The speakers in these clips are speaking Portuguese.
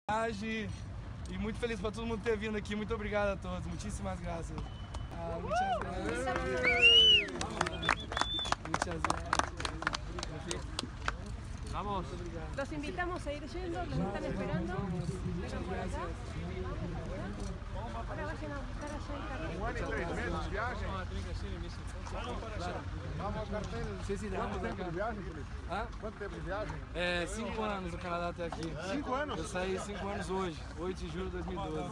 E muito feliz para todo mundo ter vindo aqui. Muito obrigado a todos. Muchísimas gracias. Muchas gracias. Muchas gracias. Vamos. Los invitamos a ir yendo, los están esperando. Vengan por acá. Ahora vayan a buscar allá el cartel. 1 ano e 3 meses de viagem? Vamos, cartel. Quanto tempo de viagem, Felipe? Quanto tempo de viagem? 5 anos do Canadá até aqui. 5 anos? Eu saí 5 anos hoje, 8 de julho de 2012.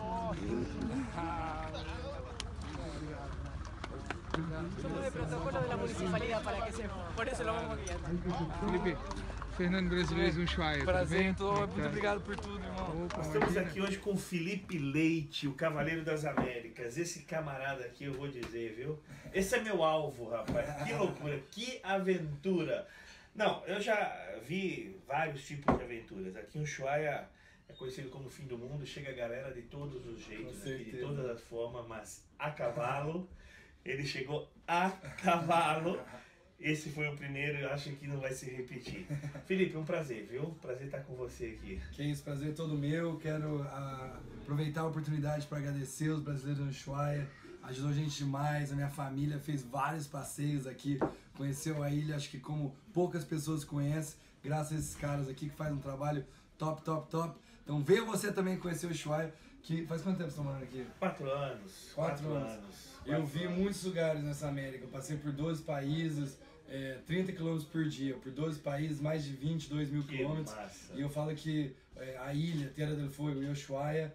Somos de protocolo de la municipalidad para que sepan. Por eso lo vamos guiando. Felipe, Fernando Brasileiro Ushuaia. Prazer, muito obrigado por tudo, irmão. Nós estamos aqui hoje com o Felipe Leite, o Cavaleiro das Américas. Esse camarada aqui, eu vou dizer, viu? Esse é meu alvo, rapaz. Que loucura, que aventura. Não, eu já vi vários tipos de aventuras. Aqui em Ushuaia é conhecido como o fim do mundo. Chega a galera de todos os jeitos, aqui, de todas as formas, mas a cavalo. Ele chegou a cavalo. Esse foi o primeiro, eu acho que não vai se repetir. Felipe, um prazer, viu? Prazer estar com você aqui. Que isso, prazer todo meu. Quero aproveitar a oportunidade para agradecer os brasileiros no Ushuaia. Ajudou a gente demais, a minha família fez vários passeios aqui, conheceu a ilha, acho que como poucas pessoas conhecem, graças a esses caras aqui que fazem um trabalho top, top, top. Então venha você também conhecer o Ushuaia, que faz quanto tempo você está morando aqui? 4 anos. 4 anos. Eu vi muitos lugares nessa América, eu passei por 12 países, 30 km por dia, por 12 países, mais de 22 mil quilômetros. E eu falo que a ilha, Tierra del Fuego e Ushuaia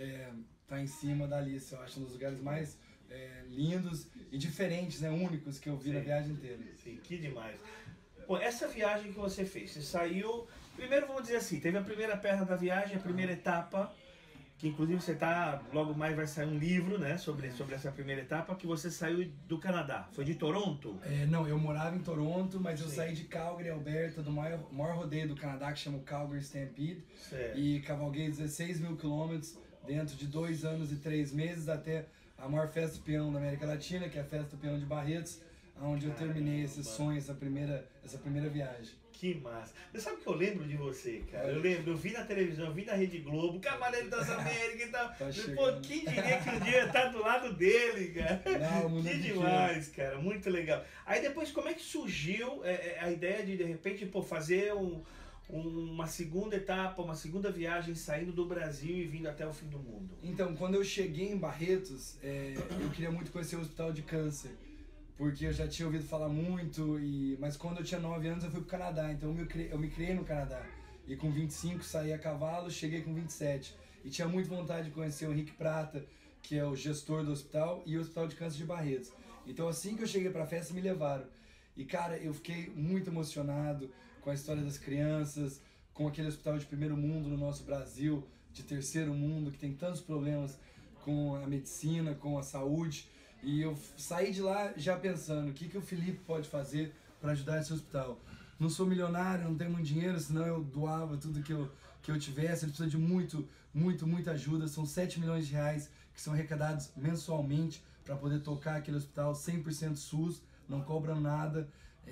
tá em cima da lista, eu acho, um dos lugares mais lindos e diferentes, né, únicos que eu vi na viagem inteira. Sim, que demais. Bom, essa viagem que você fez, você saiu, primeiro vamos dizer assim, teve a primeira perna da viagem, a primeira etapa, que inclusive você tá, logo mais vai sair um livro, né, sobre essa primeira etapa, que você saiu do Canadá. Foi de Toronto? Não, eu morava em Toronto, mas eu saí de Calgary, Alberta, do maior rodeio do Canadá, que chama o Calgary Stampede. Certo. E cavalguei 16 mil quilômetros dentro de 2 anos e 3 meses até a maior festa do peão da América Latina, que é a Festa do Peão de Barretos, onde eu terminei esse sonho, essa primeira viagem. Que massa. Você sabe que eu lembro de você, cara? Eu lembro, eu vi na televisão, eu vi na Rede Globo, Cavaleiro das Américas e tal. Pô, quem diria que um dia ia estar do lado dele, cara? Não, que demais, cara. Muito legal. Aí depois, como é que surgiu a ideia de repente, pô, fazer uma segunda etapa, uma segunda viagem saindo do Brasil e vindo até o fim do mundo? Então, quando eu cheguei em Barretos, eu queria muito conhecer o Hospital de Câncer, porque eu já tinha ouvido falar muito, mas quando eu tinha 9 anos eu fui pro Canadá, então eu me criei no Canadá. E com 25 saí a cavalo, cheguei com 27. E tinha muita vontade de conhecer o Henrique Prata, que é o gestor do hospital, e o Hospital de Câncer de Barretos. Então assim que eu cheguei pra festa, me levaram. E cara, eu fiquei muito emocionado com a história das crianças, com aquele hospital de primeiro mundo no nosso Brasil, de terceiro mundo, que tem tantos problemas com a medicina, com a saúde. E eu saí de lá já pensando, o que o Felipe pode fazer para ajudar esse hospital? Não sou milionário, não tenho muito dinheiro, senão eu doava tudo que eu tivesse. Ele precisa de muita ajuda. São 7 milhões de reais que são arrecadados mensalmente para poder tocar aquele hospital 100% SUS, não cobram nada.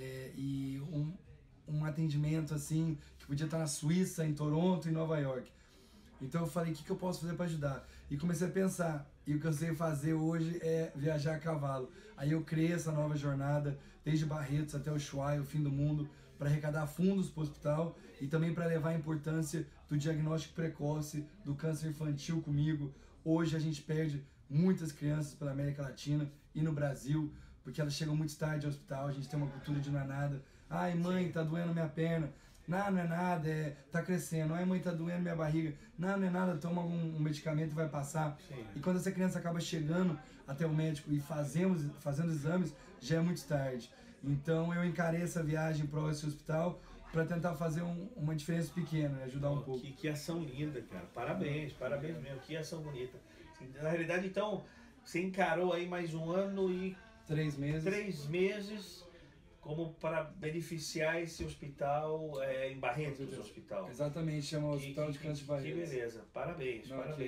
E um atendimento assim, que podia estar na Suíça, em Toronto e Nova York. Então eu falei, o que eu posso fazer para ajudar? E comecei a pensar, e o que eu sei fazer hoje é viajar a cavalo. Aí eu criei essa nova jornada, desde Barretos até Ushuaia, o fim do mundo, para arrecadar fundos para o hospital e também para levar a importância do diagnóstico precoce do câncer infantil comigo. Hoje a gente perde muitas crianças pela América Latina e no Brasil, porque elas chegam muito tarde ao hospital, a gente tem uma cultura de não é nada. Ai mãe, tá doendo minha perna. Não é nada, tá crescendo. Ai mãe, tá doendo minha barriga. Não é nada, toma um medicamento e vai passar. Sim. E quando essa criança acaba chegando até o médico e fazendo exames, já é muito tarde. Então eu encarei essa viagem para esse hospital para tentar fazer uma diferença pequena, ajudar um pouco. Que ação linda, cara. Parabéns mesmo. Que ação bonita. Na realidade, então, você encarou aí mais 1 ano e 3 meses. 3 meses como para beneficiar esse hospital em Barretos, do hospital. Exatamente, chama o Hospital de Câncer de Barretos. Que beleza, parabéns.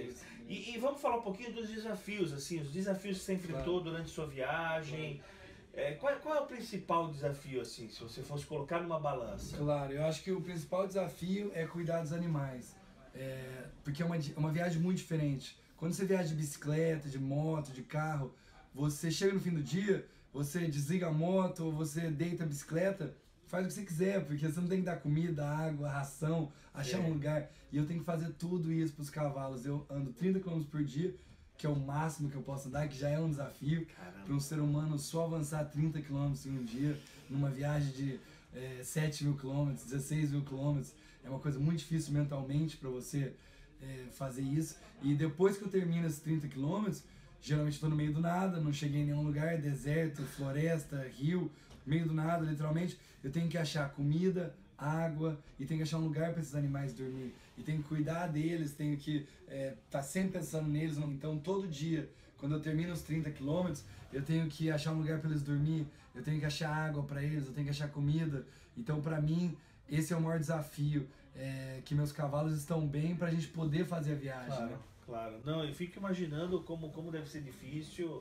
E vamos falar um pouquinho dos desafios, assim, os desafios que você enfrentou durante sua viagem. Qual é o principal desafio, assim, se você fosse colocar numa balança? Claro, eu acho que o principal desafio é cuidar dos animais. Porque é uma viagem muito diferente. Quando você viaja de bicicleta, de moto, de carro, você chega no fim do dia, você desliga a moto, ou você deita a bicicleta, faz o que você quiser, porque você não tem que dar comida, água, ração, achar um lugar. E eu tenho que fazer tudo isso pros cavalos. Eu ando 30 km por dia, que é o máximo que eu posso andar, que já é um desafio para um ser humano só avançar 30 km em um dia, numa viagem de 7 mil km, 16 mil km. É uma coisa muito difícil mentalmente para você fazer isso. E depois que eu termino esses 30 km, geralmente estou no meio do nada, não cheguei em nenhum lugar, deserto, floresta, rio, meio do nada, literalmente. Eu tenho que achar comida, água, e tenho que achar um lugar para esses animais dormir. E tenho que cuidar deles, tenho que estar sempre pensando neles. Então, todo dia, quando eu termino os 30 km, eu tenho que achar um lugar para eles dormir, eu tenho que achar água para eles, eu tenho que achar comida. Então, para mim, esse é o maior desafio, que meus cavalos estão bem para a gente poder fazer a viagem. Claro, né? claro. Não, eu fico imaginando como deve ser difícil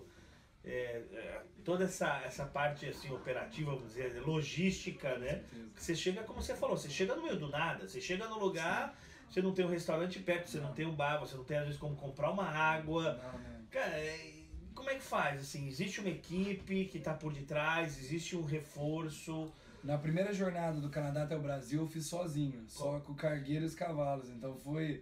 toda essa parte assim, operativa, vamos dizer, logística, né? Você chega, como você falou, você chega no meio do nada, você chega no lugar, você não tem um restaurante perto, você não tem um bar, você não tem às vezes como comprar uma água. Cara, como é que faz? Assim, existe uma equipe que está por detrás, existe um reforço? Na primeira jornada do Canadá até o Brasil eu fiz sozinho, só com o cargueiro e os cavalos, então foi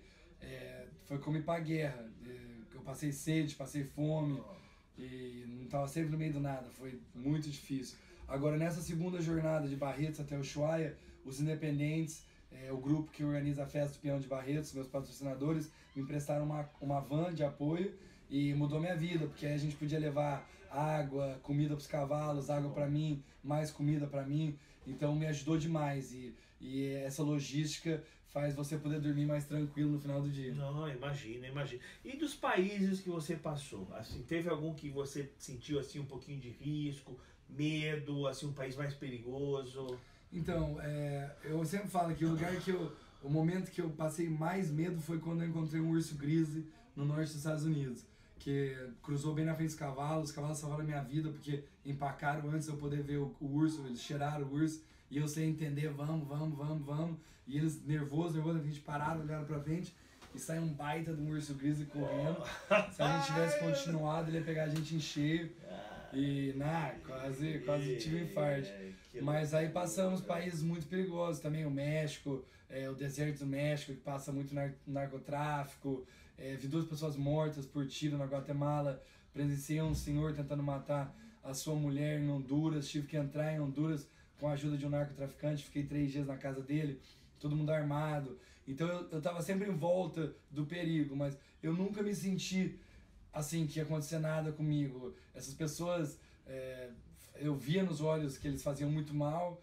como ir pra guerra. Eu passei sede, passei fome e não estava sempre no meio do nada, foi muito difícil. Agora nessa segunda jornada de Barretos até Ushuaia, os independentes, o grupo que organiza a festa do Peão de Barretos, meus patrocinadores, me emprestaram uma van de apoio e mudou minha vida, porque aí a gente podia levar água, comida para os cavalos, água para mim, mais comida para mim. Então me ajudou demais e essa logística faz você poder dormir mais tranquilo no final do dia. Não, imagina. E dos países que você passou? Assim, teve algum que você sentiu assim um pouquinho de risco, medo, assim um país mais perigoso? Então, eu sempre falo que o momento que eu passei mais medo foi quando eu encontrei um urso grizzly no norte dos Estados Unidos, que cruzou bem na frente dos cavalos. Os cavalos salvaram a minha vida porque empacaram antes de eu poder ver o urso, eles cheiraram o urso e eu sei entender, vamos. E eles nervosos, a gente pararam, olharam pra frente e saiu um baita de um urso grizzly correndo. Se a gente tivesse continuado, ele ia pegar a gente em cheio e quase tive um infarto. Mas aí passamos países muito perigosos também, o México, o deserto do México, que passa muito narcotráfico. Vi 2 pessoas mortas por tiro na Guatemala, presenciei um senhor tentando matar a sua mulher em Honduras, tive que entrar em Honduras com a ajuda de um narcotraficante, fiquei 3 dias na casa dele, todo mundo armado. Então eu estava sempre em volta do perigo, mas eu nunca me senti assim, que ia acontecer nada comigo. Essas pessoas, eu via nos olhos que eles faziam muito mal,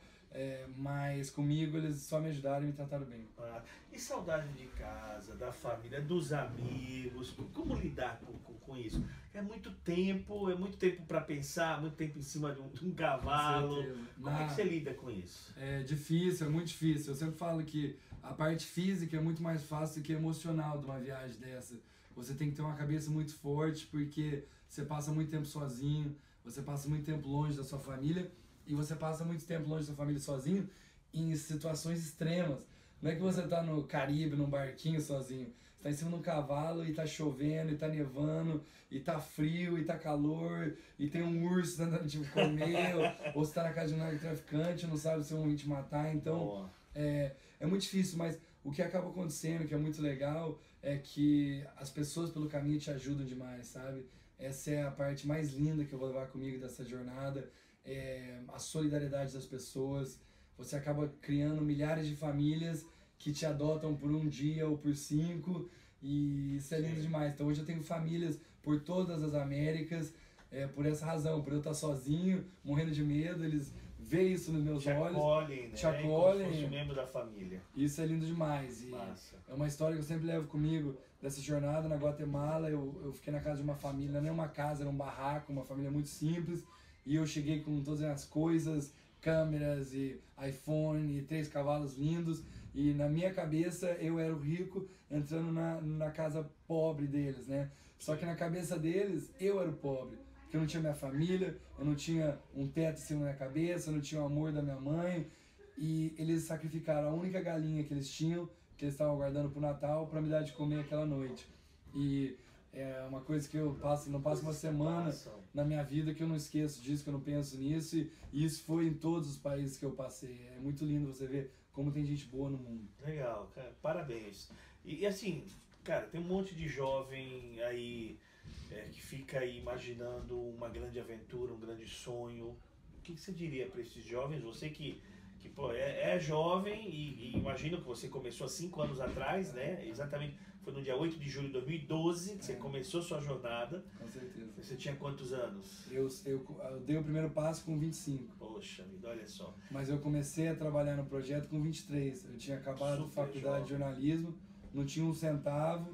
mas comigo eles só me ajudaram e me trataram bem. E saudade de casa, da família, dos amigos, como lidar com isso? É muito tempo para pensar, muito tempo em cima de um cavalo. Como é que você lida com isso? É difícil, é muito difícil. Eu sempre falo que a parte física é muito mais fácil do que emocional de uma viagem dessa. Você tem que ter uma cabeça muito forte porque você passa muito tempo sozinho, você passa muito tempo longe da sua família e você passa muito tempo longe da sua família sozinho em situações extremas. Não é que você tá no Caribe, num barquinho sozinho. Você tá em cima de um cavalo e tá chovendo, e tá nevando, e tá frio, e tá calor, e tem um urso tentando te comer, ou você tá na casa de um narcotraficante, não sabe se vão te matar. Então, é muito difícil, mas o que acaba acontecendo, que é muito legal, é que as pessoas pelo caminho te ajudam demais, sabe? Essa é a parte mais linda que eu vou levar comigo dessa jornada, a solidariedade das pessoas. Você acaba criando milhares de famílias que te adotam por um dia ou por 5, e isso é lindo demais. Então hoje eu tenho famílias por todas as Américas, por essa razão, por eu estar sozinho, morrendo de medo, eles veem isso nos meus olhos, te acolhem, como se fosse um membro da família. Isso é lindo demais. E é uma história que eu sempre levo comigo dessa jornada na Guatemala. Eu fiquei na casa de uma família, não é nem uma casa, era um barraco, uma família muito simples, e eu cheguei com todas as coisas, câmeras e iPhone e 3 cavalos lindos, e na minha cabeça eu era o rico entrando na casa pobre deles, né? Só que na cabeça deles eu era o pobre, porque eu não tinha minha família, eu não tinha um teto em cima da minha cabeça, eu não tinha o amor da minha mãe, e eles sacrificaram a única galinha que eles tinham que eles estavam guardando pro Natal para me dar de comer aquela noite. E é uma coisa que eu não passo uma semana na minha vida que eu não esqueço disso, que eu não penso nisso, e isso foi em todos os países que eu passei. É muito lindo você ver como tem gente boa no mundo. Legal, cara, parabéns. E assim, cara, tem um monte de jovem aí que fica aí imaginando uma grande aventura, um grande sonho. O que você diria para esses jovens? Você que pô, é jovem e imagino que você começou há 5 anos atrás, né? Exatamente, foi no dia 8 de julho de 2012 que você começou sua jornada. Com certeza. Você tinha quantos anos? Eu dei o primeiro passo com 25. Poxa vida, olha só. Mas eu comecei a trabalhar no projeto com 23. Eu tinha acabado a faculdade de jornalismo, não tinha um centavo,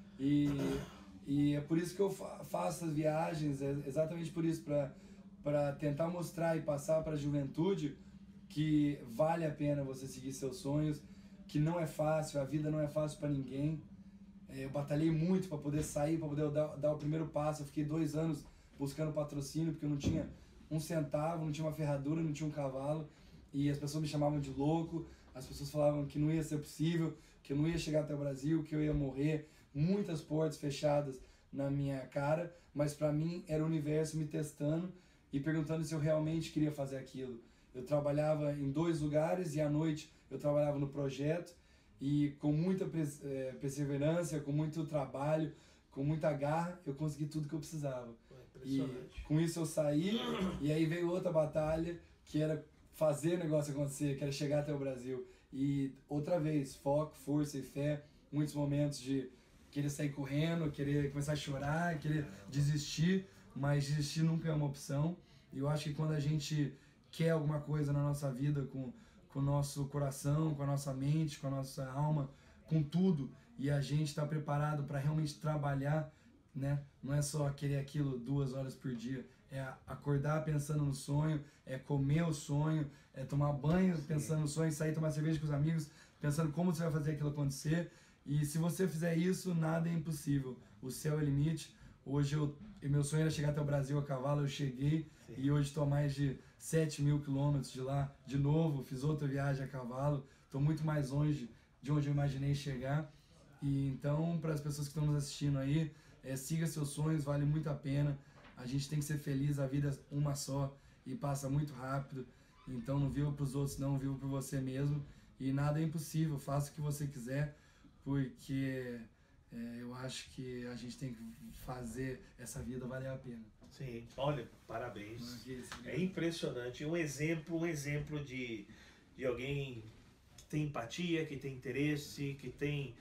e é por isso que eu faço as viagens, é exatamente por isso, para tentar mostrar e passar para a juventude que vale a pena você seguir seus sonhos, que não é fácil, a vida não é fácil para ninguém. Eu batalhei muito para poder sair, para poder dar o primeiro passo. Eu fiquei 2 anos buscando patrocínio, porque eu não tinha um centavo, não tinha uma ferradura, não tinha um cavalo, e as pessoas me chamavam de louco, as pessoas falavam que não ia ser possível, que eu não ia chegar até o Brasil, que eu ia morrer, muitas portas fechadas na minha cara, mas para mim era o universo me testando e perguntando se eu realmente queria fazer aquilo. Eu trabalhava em 2 lugares e à noite eu trabalhava no projeto, e com muita perseverança, com muito trabalho, com muita garra, eu consegui tudo que eu precisava. E com isso eu saí, e aí veio outra batalha, que era fazer o negócio acontecer, que era chegar até o Brasil. E outra vez, foco, força e fé, muitos momentos de querer sair correndo, querer começar a chorar, querer desistir, mas desistir nunca é uma opção. E eu acho que quando a gente quer alguma coisa na nossa vida, com o nosso coração, com a nossa mente, com a nossa alma, com tudo, e a gente está preparado para realmente trabalhar, né? Não é só querer aquilo 2 horas por dia, é acordar pensando no sonho, é comer o sonho, é tomar banho pensando no sonho, sair tomar cerveja com os amigos, pensando como você vai fazer aquilo acontecer. E se você fizer isso, nada é impossível. O céu é o limite. Hoje meu sonho era chegar até o Brasil a cavalo, eu cheguei. Sim. E hoje estou a mais de 7.000 quilômetros de lá. De novo, fiz outra viagem a cavalo. Estou muito mais longe de onde eu imaginei chegar. E então, para as pessoas que estão nos assistindo aí, siga seus sonhos, vale muito a pena. A gente tem que ser feliz, a vida é uma só e passa muito rápido. Então não viva para os outros, não, viva por você mesmo. E nada é impossível, faça o que você quiser, porque eu acho que a gente tem que fazer essa vida valer a pena. Sim, olha, parabéns. É impressionante, um exemplo de alguém que tem empatia, que tem interesse, que tem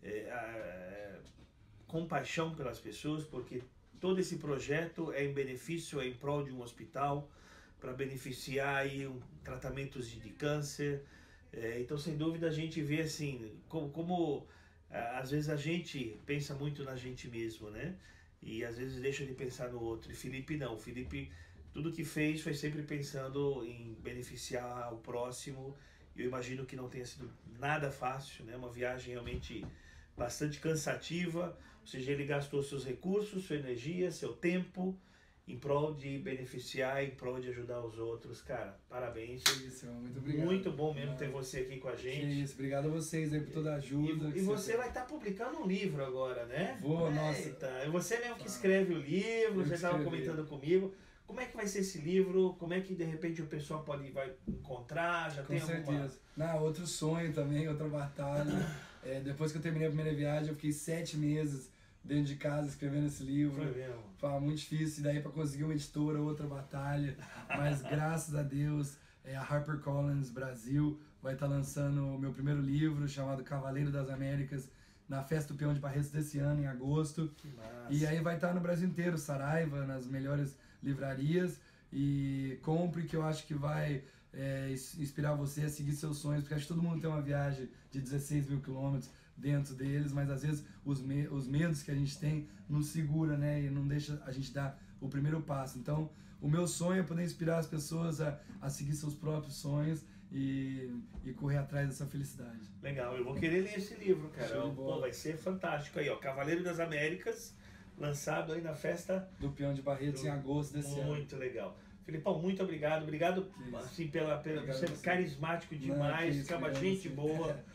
compaixão pelas pessoas, porque todo esse projeto é em benefício, é em prol de um hospital, para beneficiar aí tratamentos de câncer. Então, sem dúvida, a gente vê assim, como às vezes a gente pensa muito na gente mesmo, né? E às vezes deixa de pensar no outro. E Felipe não. Felipe, tudo que fez foi sempre pensando em beneficiar o próximo. Eu imagino que não tenha sido nada fácil, né? Uma viagem realmente bastante cansativa. Ou seja, ele gastou seus recursos, sua energia, seu tempo em prol de beneficiar, em prol de ajudar os outros. Cara, parabéns. Que isso, muito obrigado. Muito bom mesmo ter você aqui com a gente. Que isso, obrigado a vocês aí por toda a ajuda. E você vai estar publicando um livro agora, né? Vou, nossa. É você mesmo que escreve o livro, você estava comentando comigo. Como é que vai ser esse livro? Como é que de repente o pessoal vai encontrar? Já tem alguma... Com certeza. Outro sonho também, outra batalha. Depois que eu terminei a primeira viagem, eu fiquei 7 meses dentro de casa escrevendo esse livro. Foi mesmo. Foi muito difícil, e daí para conseguir uma editora, outra batalha. Mas graças a Deus, a HarperCollins Brasil vai estar lançando o meu primeiro livro, chamado Cavaleiro das Américas, na Festa do Peão de Barretos desse ano, em agosto. Que massa. E aí vai estar no Brasil inteiro, Saraiva, nas melhores livrarias. E compre, que eu acho que vai inspirar você a seguir seus sonhos, porque acho que todo mundo tem uma viagem de 16.000 quilômetros dentro deles, mas às vezes os medos que a gente tem nos segura, né, e não deixa a gente dar o primeiro passo. Então, o meu sonho é poder inspirar as pessoas a seguir seus próprios sonhos e correr atrás dessa felicidade. Legal, eu vou querer ler esse livro, cara. Pô, vai ser fantástico aí, ó, Cavaleiro das Américas, lançado aí na Festa do Peão de Barretos em agosto desse ano. Muito legal. Felipão, muito obrigado assim, por ser carismático demais, ficava gente boa.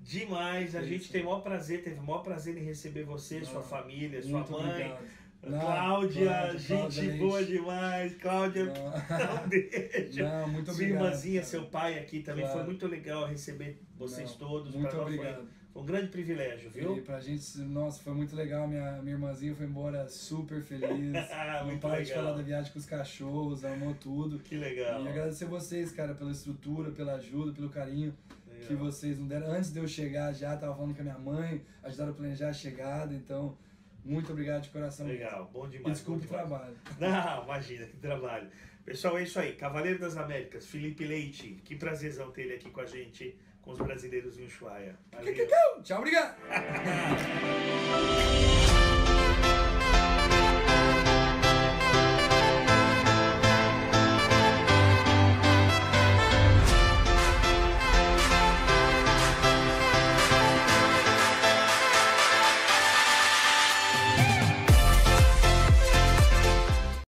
demais. A É gente isso. tem o maior prazer, teve o maior prazer em receber você, sua família, sua Muito mãe. obrigado. Não, Cláudia, Cláudia, gente Cláudia boa Leite. demais. Cláudia, Não. um beijo. Não, muito Sua obrigado. irmãzinha, cara. seu pai aqui também. Claro. Foi muito legal receber vocês Não, todos. muito Pra nós obrigado. Foi um grande privilégio, E viu? pra gente, nossa, foi muito legal. Minha irmãzinha foi embora super feliz. Não Muito para de legal. falar da viagem com os cachorros, amou tudo. Que legal. E agradecer vocês, cara, pela estrutura, pela ajuda, pelo carinho Legal. que vocês não deram. Antes de eu chegar já, tava falando com a minha mãe, ajudaram a planejar a chegada, então, muito obrigado de coração. Legal, bom E demais. desculpa bom o demais. trabalho. Não, imagina, que trabalho. Pessoal, é isso aí. Cavaleiro das Américas, Felipe Leite. Que prazerzão ter ele aqui com a gente, com os brasileiros em Ushuaia. Valeu. Tchau, obrigado!